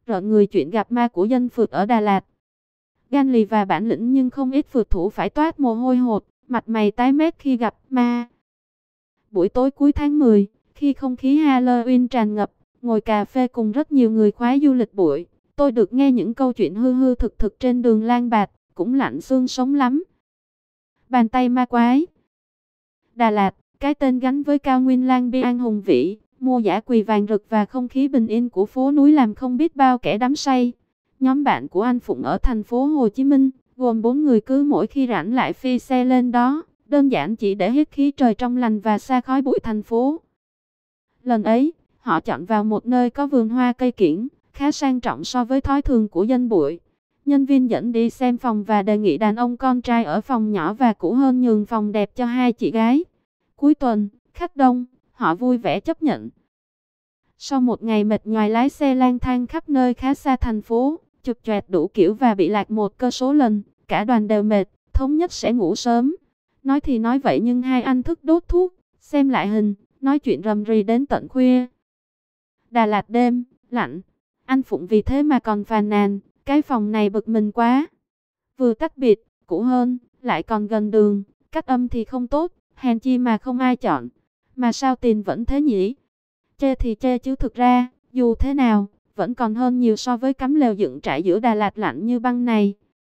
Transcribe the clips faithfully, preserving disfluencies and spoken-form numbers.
rợn người chuyện gặp ma của dân phượt ở Đà Lạt. Gan lì và bản lĩnh nhưng không ít phượt thủ phải toát mồ hôi hột, mặt mày tái mét khi gặp ma. Buổi tối cuối tháng mười, khi không khí Halloween tràn ngập, ngồi cà phê cùng rất nhiều người khoái du lịch bụi, tôi được nghe những câu chuyện hư hư thực thực trên đường Lang Bạt, cũng lạnh xương sống lắm. Bàn tay ma quái. Đà Lạt, cái tên gắn với cao nguyên Lang Biang hùng vĩ, mua dã quỳ vàng rực và không khí bình yên của phố núi làm không biết bao kẻ đắm say. Nhóm bạn của anh Phụng ở thành phố Hồ Chí Minh, gồm bốn người cứ mỗi khi rảnh lại phi xe lên đó, đơn giản chỉ để hít khí trời trong lành và xa khói bụi thành phố. Lần ấy, họ chọn vào một nơi có vườn hoa cây kiểng, khá sang trọng so với thói thường của dân bụi. Nhân viên dẫn đi xem phòng và đề nghị đàn ông con trai ở phòng nhỏ và cũ hơn nhường phòng đẹp cho hai chị gái. Cuối tuần, khách đông, họ vui vẻ chấp nhận. Sau một ngày mệt nhoài lái xe lang thang khắp nơi khá xa thành phố, chụp choẹt đủ kiểu và bị lạc một cơ số lần, cả đoàn đều mệt, thống nhất sẽ ngủ sớm. Nói thì nói vậy nhưng hai anh thức đốt thuốc, xem lại hình, nói chuyện rầm rì đến tận khuya. Đà Lạt đêm, lạnh. Anh Phụng vì thế mà còn phàn nàn, cái phòng này bực mình quá. Vừa tách biệt, cũ hơn, lại còn gần đường, cách âm thì không tốt, hèn chi mà không ai chọn. Mà sao tiền vẫn thế nhỉ? Chê thì chê chứ thực ra, dù thế nào, vẫn còn hơn nhiều so với cắm lều dựng trại giữa Đà Lạt lạnh như băng này.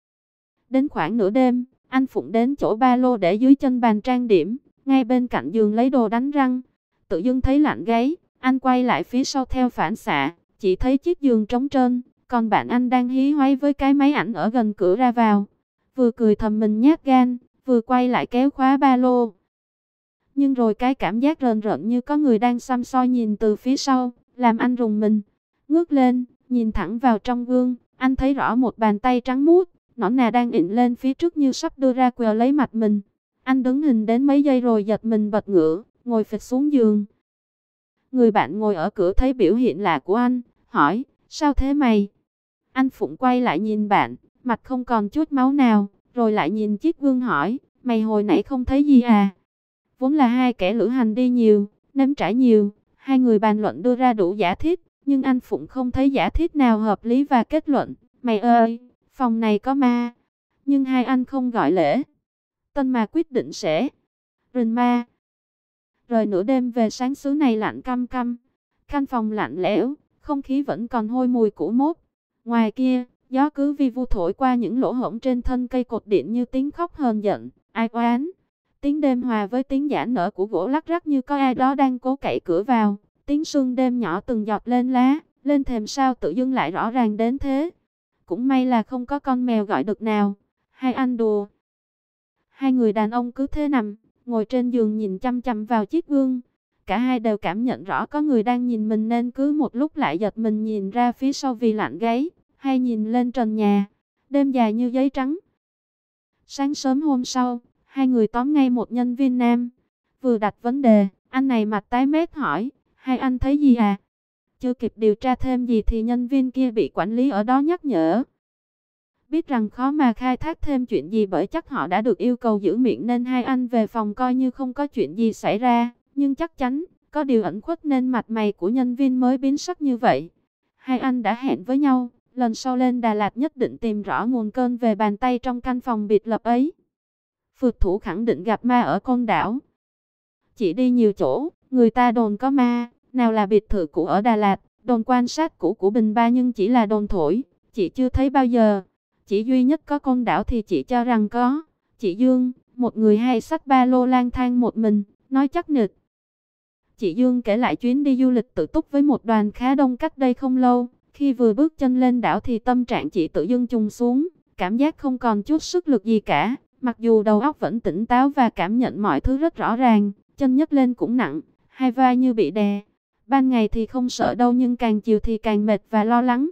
Đến khoảng nửa đêm, anh Phụng đến chỗ ba lô để dưới chân bàn trang điểm, ngay bên cạnh giường lấy đồ đánh răng. Tự dưng thấy lạnh gáy, anh quay lại phía sau theo phản xạ, chỉ thấy chiếc giường trống trơn, còn bạn anh đang hí hoáy với cái máy ảnh ở gần cửa ra vào. Vừa cười thầm mình nhát gan, vừa quay lại kéo khóa ba lô. Nhưng rồi cái cảm giác rờn rợn như có người đang xăm soi nhìn từ phía sau, làm anh rùng mình. Ngước lên, nhìn thẳng vào trong gương, anh thấy rõ một bàn tay trắng muốt, nõn nà đang ịn lên phía trước như sắp đưa ra quờ lấy mặt mình. Anh đứng hình đến mấy giây rồi giật mình bật ngửa, ngồi phịch xuống giường. Người bạn ngồi ở cửa thấy biểu hiện lạ của anh, hỏi, sao thế mày? Anh Phụng quay lại nhìn bạn, mặt không còn chút máu nào, rồi lại nhìn chiếc gương hỏi, mày hồi nãy không thấy gì à? Vốn là hai kẻ lữ hành đi nhiều, nếm trải nhiều, hai người bàn luận đưa ra đủ giả thiết, nhưng anh Phụng không thấy giả thiết nào hợp lý và kết luận, mày ơi, phòng này có ma. Nhưng hai anh không gọi lễ tân mà quyết định sẽ rình ma. Rời nửa đêm về sáng xứ này lạnh căm căm, căn phòng lạnh lẽo, không khí vẫn còn hôi mùi cũ mốt. Ngoài kia, gió cứ vi vu thổi qua những lỗ hổng trên thân cây cột điện như tiếng khóc hờn giận, ai oán. Tiếng đêm hòa với tiếng giãn nở của gỗ lắc rắc như có ai đó đang cố cậy cửa vào. Tiếng sương đêm nhỏ từng giọt lên lá, lên thềm sao tự dưng lại rõ ràng đến thế. Cũng may là không có con mèo gọi được nào. Hai anh đùa. Hai người đàn ông cứ thế nằm, ngồi trên giường nhìn chăm chăm vào chiếc gương. Cả hai đều cảm nhận rõ có người đang nhìn mình nên cứ một lúc lại giật mình nhìn ra phía sau vì lạnh gáy, hay nhìn lên trần nhà. Đêm dài như giấy trắng. Sáng sớm hôm sau, hai người tóm ngay một nhân viên nam. Vừa đặt vấn đề, anh này mặt tái mét hỏi, hai anh thấy gì à? Chưa kịp điều tra thêm gì thì nhân viên kia bị quản lý ở đó nhắc nhở. Biết rằng khó mà khai thác thêm chuyện gì bởi chắc họ đã được yêu cầu giữ miệng nên hai anh về phòng coi như không có chuyện gì xảy ra. Nhưng chắc chắn, có điều ẩn khuất nên mặt mày của nhân viên mới biến sắc như vậy. Hai anh đã hẹn với nhau, lần sau lên Đà Lạt nhất định tìm rõ nguồn cơn về bàn tay trong căn phòng biệt lập ấy. Phượt thủ khẳng định gặp ma ở Côn Đảo. Chị đi nhiều chỗ, người ta đồn có ma, nào là biệt thự cũ ở Đà Lạt, đồn quan sát cũ của Bình Ba nhưng chỉ là đồn thổi, chị chưa thấy bao giờ. Chỉ duy nhất có Côn Đảo thì chị cho rằng có. Chị Dương, một người hay xách ba lô lang thang một mình, nói chắc nịch. Chị Dương kể lại chuyến đi du lịch tự túc với một đoàn khá đông cách đây không lâu. Khi vừa bước chân lên đảo thì tâm trạng chị tự dưng trùng xuống, cảm giác không còn chút sức lực gì cả. Mặc dù đầu óc vẫn tỉnh táo và cảm nhận mọi thứ rất rõ ràng, chân nhấc lên cũng nặng, hai vai như bị đè. Ban ngày thì không sợ đâu nhưng càng chiều thì càng mệt và lo lắng.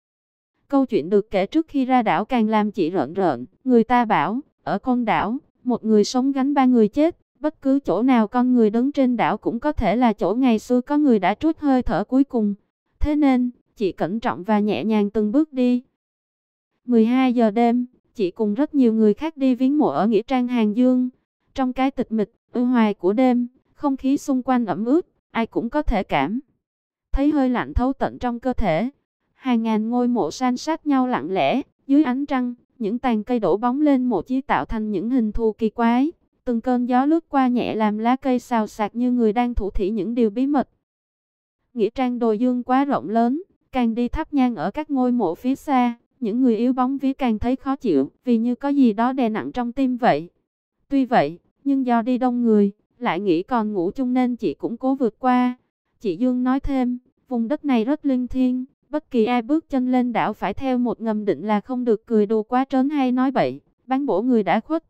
Câu chuyện được kể trước khi ra đảo càng làm chị rợn rợn. Người ta bảo, ở Côn Đảo, một người sống gánh ba người chết. Bất cứ chỗ nào con người đứng trên đảo cũng có thể là chỗ ngày xưa có người đã trút hơi thở cuối cùng. Thế nên, chị cẩn trọng và nhẹ nhàng từng bước đi. mười hai giờ đêm, chị cùng rất nhiều người khác đi viếng mộ ở nghĩa trang Hàng Dương. Trong cái tịch mịch, ưu hoài của đêm, không khí xung quanh ẩm ướt, ai cũng có thể cảm thấy hơi lạnh thấu tận trong cơ thể. Hàng ngàn ngôi mộ san sát nhau lặng lẽ, dưới ánh trăng, những tàn cây đổ bóng lên mộ chí tạo thành những hình thù kỳ quái. Từng cơn gió lướt qua nhẹ làm lá cây xào xạc như người đang thủ thỉ những điều bí mật. Nghĩa trang Đồi Dương quá rộng lớn, càng đi thắp nhang ở các ngôi mộ phía xa, những người yếu bóng vía càng thấy khó chịu, vì như có gì đó đè nặng trong tim vậy. Tuy vậy, nhưng do đi đông người, lại nghĩ còn ngủ chung nên chị cũng cố vượt qua. Chị Dương nói thêm, vùng đất này rất linh thiêng, bất kỳ ai bước chân lên đảo phải theo một ngầm định là không được cười đùa quá trớn hay nói bậy, bán bổ người đã khuất.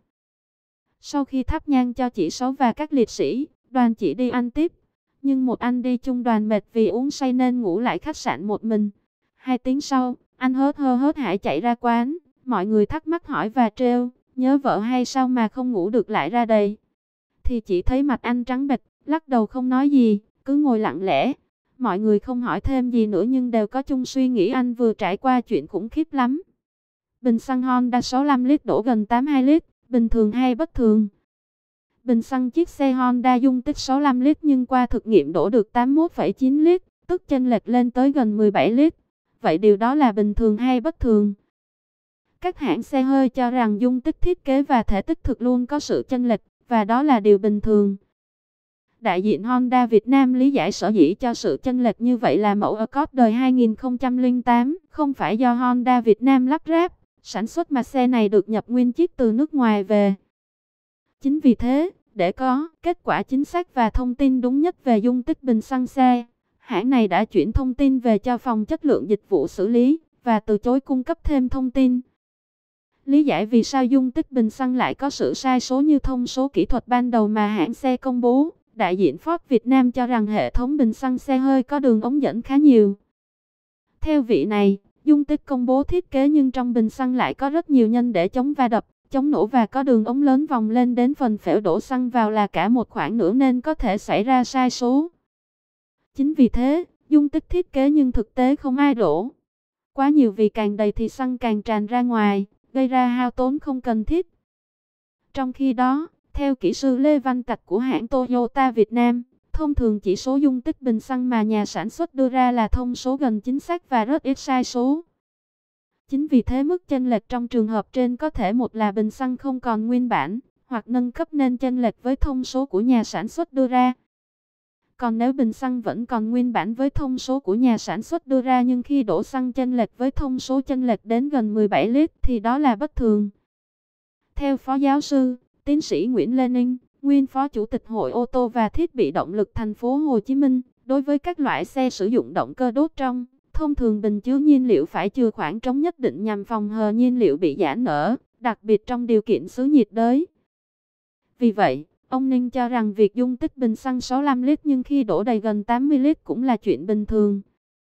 Sau khi thắp nhang cho chị Sáu và các liệt sĩ, đoàn chị đi ăn tiếp. Nhưng một anh đi chung đoàn mệt vì uống say nên ngủ lại khách sạn một mình. Hai tiếng sau, anh hớt hơ hớt hải chạy ra quán. Mọi người thắc mắc hỏi và trêu, nhớ vợ hay sao mà không ngủ được lại ra đây. Thì chỉ thấy mặt anh trắng bệch, lắc đầu không nói gì, cứ ngồi lặng lẽ. Mọi người không hỏi thêm gì nữa nhưng đều có chung suy nghĩ anh vừa trải qua chuyện khủng khiếp lắm. Bình xăng Honda sáu mươi lăm lít đổ gần tám mươi hai lít, bình thường hay bất thường? Bình xăng chiếc xe Honda dung tích sáu mươi lăm lít nhưng qua thực nghiệm đổ được tám mươi mốt phẩy chín lít, tức chênh lệch lên tới gần mười bảy lít. Vậy điều đó là bình thường hay bất thường? Các hãng xe hơi cho rằng dung tích thiết kế và thể tích thực luôn có sự chênh lệch, và đó là điều bình thường. Đại diện Honda Việt Nam lý giải sở dĩ cho sự chênh lệch như vậy là mẫu Accord đời hai nghìn không trăm lẻ tám, không phải do Honda Việt Nam lắp ráp, sản xuất mà xe này được nhập nguyên chiếc từ nước ngoài về. Chính vì thế, để có kết quả chính xác và thông tin đúng nhất về dung tích bình xăng xe, hãng này đã chuyển thông tin về cho phòng chất lượng dịch vụ xử lý, và từ chối cung cấp thêm thông tin. Lý giải vì sao dung tích bình xăng lại có sự sai số như thông số kỹ thuật ban đầu mà hãng xe công bố, đại diện Ford Việt Nam cho rằng hệ thống bình xăng xe hơi có đường ống dẫn khá nhiều. Theo vị này, dung tích công bố thiết kế nhưng trong bình xăng lại có rất nhiều nhân để chống va đập, chống nổ và có đường ống lớn vòng lên đến phần phễu đổ xăng vào là cả một khoảng nữa nên có thể xảy ra sai số. Chính vì thế, dung tích thiết kế nhưng thực tế không ai đổ quá nhiều vì càng đầy thì xăng càng tràn ra ngoài, gây ra hao tốn không cần thiết. Trong khi đó, theo kỹ sư Lê Văn Trạch của hãng Toyota Việt Nam, thông thường chỉ số dung tích bình xăng mà nhà sản xuất đưa ra là thông số gần chính xác và rất ít sai số. Chính vì thế mức chênh lệch trong trường hợp trên có thể một là bình xăng không còn nguyên bản, hoặc nâng cấp nên chênh lệch với thông số của nhà sản xuất đưa ra. Còn nếu bình xăng vẫn còn nguyên bản với thông số của nhà sản xuất đưa ra nhưng khi đổ xăng chênh lệch với thông số chênh lệch đến gần mười bảy lít thì đó là bất thường. Theo Phó Giáo sư, Tiến sĩ Nguyễn Lê Ninh, nguyên Phó Chủ tịch Hội ô tô và thiết bị động lực thành phố Hồ Chí Minh, đối với các loại xe sử dụng động cơ đốt trong, thông thường bình chứa nhiên liệu phải chừa khoảng trống nhất định nhằm phòng hờ nhiên liệu bị giãn nở, đặc biệt trong điều kiện xứ nhiệt đới. Vì vậy, ông Ninh cho rằng việc dung tích bình xăng sáu mươi lăm lít nhưng khi đổ đầy gần tám mươi lít cũng là chuyện bình thường.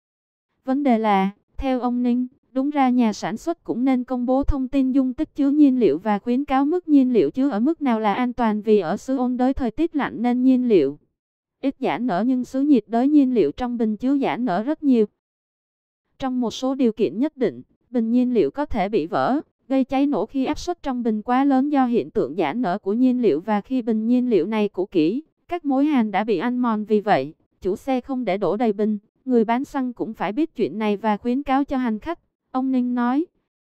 Vấn đề là, theo ông Ninh, đúng ra nhà sản xuất cũng nên công bố thông tin dung tích chứa nhiên liệu và khuyến cáo mức nhiên liệu chứa ở mức nào là an toàn vì ở xứ ôn đới thời tiết lạnh nên nhiên liệu ít giãn nở nhưng xứ nhiệt đới nhiên liệu trong bình chứa giãn nở rất nhiều. Trong một số điều kiện nhất định, bình nhiên liệu có thể bị vỡ, gây cháy nổ khi áp suất trong bình quá lớn do hiện tượng giãn nở của nhiên liệu và khi bình nhiên liệu này cũ kỹ, các mối hàn đã bị ăn mòn vì vậy, chủ xe không để đổ đầy bình, người bán xăng cũng phải biết chuyện này và khuyến cáo cho hành khách, ông Ninh nói.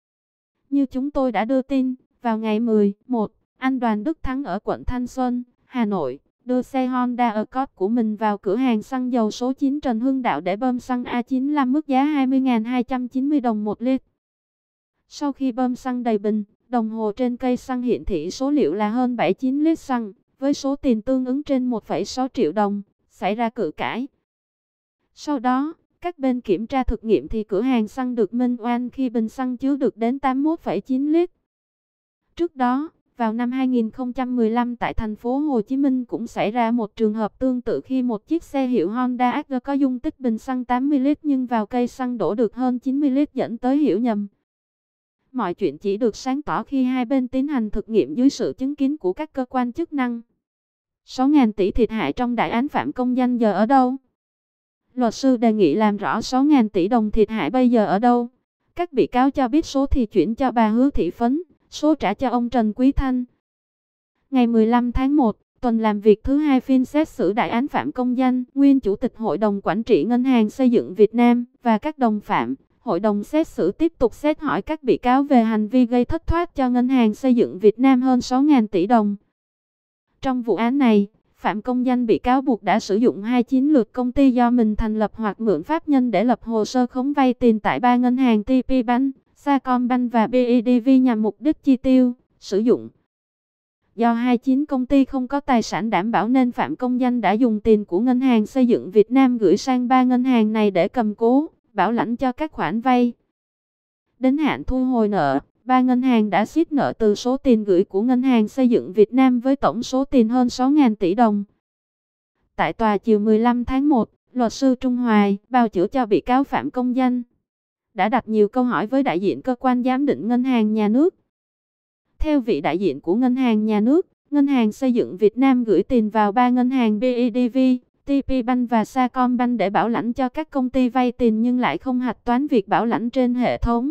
Như chúng tôi đã đưa tin, vào ngày mười một, anh Đoàn Đức Thắng ở quận Thanh Xuân, Hà Nội, đưa xe Honda Accord của mình vào cửa hàng xăng dầu số chín Trần Hưng Đạo để bơm xăng A chín mươi lăm mức giá hai mươi nghìn hai trăm chín mươi đồng một lít. Sau khi bơm xăng đầy bình, đồng hồ trên cây xăng hiển thị số liệu là hơn bảy mươi chín lít xăng, với số tiền tương ứng trên một phẩy sáu triệu đồng, xảy ra cự cãi. Sau đó, các bên kiểm tra thực nghiệm thì cửa hàng xăng được minh oan khi bình xăng chứa được đến tám mươi mốt phẩy chín lít. Trước đó, vào năm hai nghìn không trăm mười lăm tại thành phố Hồ Chí Minh cũng xảy ra một trường hợp tương tự khi một chiếc xe hiệu Honda a giê có dung tích bình xăng tám mươi lít nhưng vào cây xăng đổ được hơn chín mươi lít dẫn tới hiểu nhầm. Mọi chuyện chỉ được sáng tỏ khi hai bên tiến hành thực nghiệm dưới sự chứng kiến của các cơ quan chức năng. sáu nghìn tỷ thiệt hại trong đại án Phạm Công Danh giờ ở đâu? Luật sư đề nghị làm rõ sáu nghìn tỷ đồng thiệt hại bây giờ ở đâu? Các bị cáo cho biết số thì chuyển cho bà Hứa Thị Phấn, số trả cho ông Trần Quý Thanh. Ngày mười lăm tháng một, tuần làm việc thứ hai phiên xét xử đại án Phạm Công Danh, nguyên Chủ tịch Hội đồng Quản trị Ngân hàng Xây dựng Việt Nam và các đồng phạm, Hội đồng xét xử tiếp tục xét hỏi các bị cáo về hành vi gây thất thoát cho Ngân hàng Xây dựng Việt Nam hơn sáu nghìn tỷ đồng. Trong vụ án này, Phạm Công Danh bị cáo buộc đã sử dụng hai mươi chín lượt công ty do mình thành lập hoặc mượn pháp nhân để lập hồ sơ khống vay tiền tại ba ngân hàng tê pê Bank, Sacombank và bê i đê vê nhằm mục đích chi tiêu, sử dụng. Do hai mươi chín công ty không có tài sản đảm bảo nên Phạm Công Danh đã dùng tiền của Ngân hàng Xây dựng Việt Nam gửi sang ba ngân hàng này để cầm cố, bảo lãnh cho các khoản vay. Đến hạn thu hồi nợ, ba ngân hàng đã siết nợ từ số tiền gửi của Ngân hàng Xây dựng Việt Nam với tổng số tiền hơn sáu nghìn tỷ đồng. Tại tòa chiều mười lăm tháng một, luật sư Trung Hoài, bào chữa cho bị cáo Phạm Công Danh, đã đặt nhiều câu hỏi với đại diện cơ quan giám định Ngân hàng Nhà nước. Theo vị đại diện của Ngân hàng Nhà nước, Ngân hàng Xây dựng Việt Nam gửi tiền vào ba ngân hàng bê i đê vê, tê pê Bank và Sacombank để bảo lãnh cho các công ty vay tiền nhưng lại không hạch toán việc bảo lãnh trên hệ thống.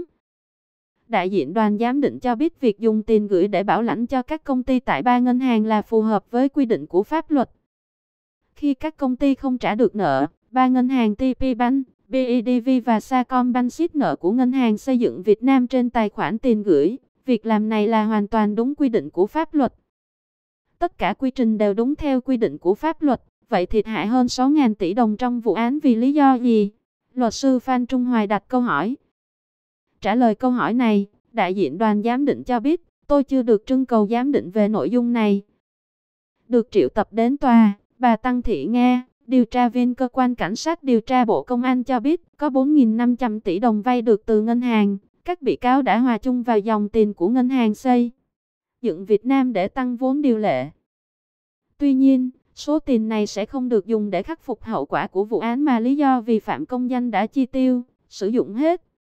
Đại diện đoàn giám định cho biết việc dùng tiền gửi để bảo lãnh cho các công ty tại ba ngân hàng là phù hợp với quy định của pháp luật. Khi các công ty không trả được nợ, ba ngân hàng tê pê Bank, bê i đê vê và Sacombank siết nợ của Ngân hàng Xây dựng Việt Nam trên tài khoản tiền gửi. Việc làm này là hoàn toàn đúng quy định của pháp luật. Tất cả quy trình đều đúng theo quy định của pháp luật. Vậy thiệt hại hơn sáu nghìn tỷ đồng trong vụ án vì lý do gì? Luật sư Phan Trung Hoài đặt câu hỏi. Trả lời câu hỏi này, đại diện đoàn giám định cho biết, tôi chưa được trưng cầu giám định về nội dung này. Được triệu tập đến tòa, bà Tăng Thị Nga, điều tra viên cơ quan cảnh sát điều tra Bộ Công an cho biết, có bốn nghìn năm trăm tỷ đồng vay được từ ngân hàng. Các bị cáo đã hòa chung vào dòng tiền của Ngân hàng Xây dựng Việt Nam để tăng vốn điều lệ. Tuy nhiên, số tiền này sẽ không được dùng để khắc phục hậu quả của vụ án mà lý do vì Phạm Công Danh đã chi tiêu, sử dụng hết.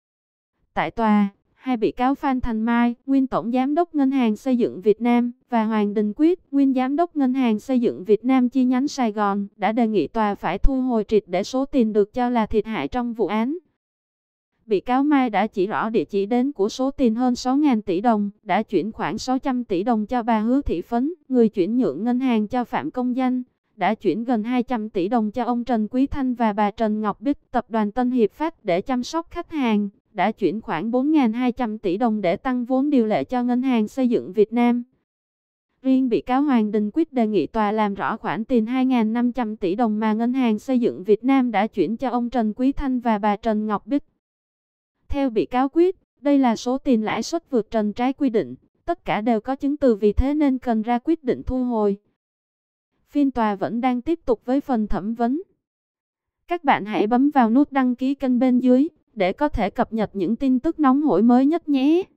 Tại tòa, hai bị cáo Phan Thành Mai, nguyên Tổng Giám đốc Ngân hàng Xây dựng Việt Nam, và Hoàng Đình Quyết, nguyên Giám đốc Ngân hàng Xây dựng Việt Nam chi nhánh Sài Gòn, đã đề nghị tòa phải thu hồi triệt để số tiền được cho là thiệt hại trong vụ án. Bị cáo Mai đã chỉ rõ địa chỉ đến của số tiền hơn sáu nghìn tỷ đồng, đã chuyển khoảng sáu trăm tỷ đồng cho bà Hứa Thị Phấn, người chuyển nhượng ngân hàng cho Phạm Công Danh, đã chuyển gần hai trăm tỷ đồng cho ông Trần Quý Thanh và bà Trần Ngọc Bích, tập đoàn Tân Hiệp Phát để chăm sóc khách hàng, đã chuyển khoảng bốn nghìn hai trăm tỷ đồng để tăng vốn điều lệ cho Ngân hàng Xây dựng Việt Nam. Riêng bị cáo Hoàng Đình Quyết đề nghị tòa làm rõ khoản tiền hai nghìn năm trăm tỷ đồng mà Ngân hàng Xây dựng Việt Nam đã chuyển cho ông Trần Quý Thanh và bà Trần Ngọc Bích. Theo bị cáo Quyết, đây là số tiền lãi suất vượt trần trái quy định, tất cả đều có chứng từ vì thế nên cần ra quyết định thu hồi. Phiên tòa vẫn đang tiếp tục với phần thẩm vấn. Các bạn hãy bấm vào nút đăng ký kênh bên dưới để có thể cập nhật những tin tức nóng hổi mới nhất nhé.